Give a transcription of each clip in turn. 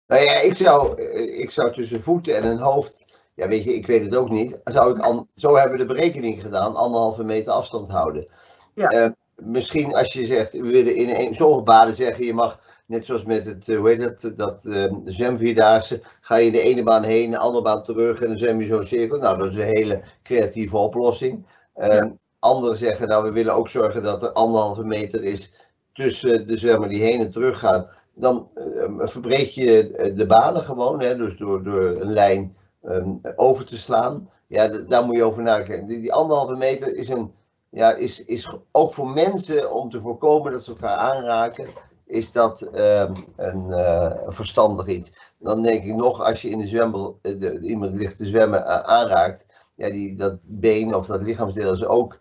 Nou ja, ik zou tussen voeten en een hoofd, ja weet je, ik weet het ook niet, zo hebben we de berekening gedaan, 1,5 meter afstand houden. Ja. Misschien als je zegt, we willen sommige banen zeggen, je mag, net zoals met het, hoe heet dat zwemvierdaagse, ga je de ene baan heen, de andere baan terug en dan zwem je zo'n cirkel. Nou, dat is een hele creatieve oplossing. Anderen zeggen, nou, we willen ook zorgen dat er 1,5 meter is tussen de zwemmer die heen en terug gaat. Dan verbreed je de banen gewoon, hè, dus door een lijn over te slaan. Ja, daar moet je over nadenken. Die 1,5 meter is ook voor mensen, om te voorkomen dat ze elkaar aanraken, is dat een verstandig iets. Dan denk ik nog, als je in de zwembad iemand ligt te zwemmen aanraakt, ja, dat been of dat lichaamsdeel is ook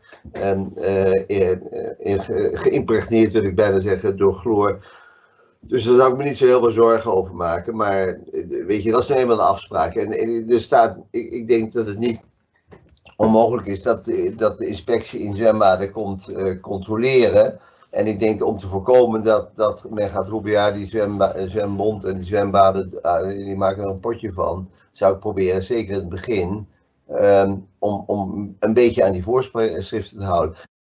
geïmpregneerd, wil ik bijna zeggen, door chloor. Dus daar zou ik me niet zo heel veel zorgen over maken. Maar weet je, dat is nou eenmaal de afspraak. En er staat, ik denk dat het niet onmogelijk is dat de inspectie in zwembaden komt controleren. En ik denk om te voorkomen dat men gaat roepen, ja, die zwembond en die zwembaden, die maken er een potje van. Zou ik proberen, zeker in het begin, om een beetje aan die voorschriften te houden.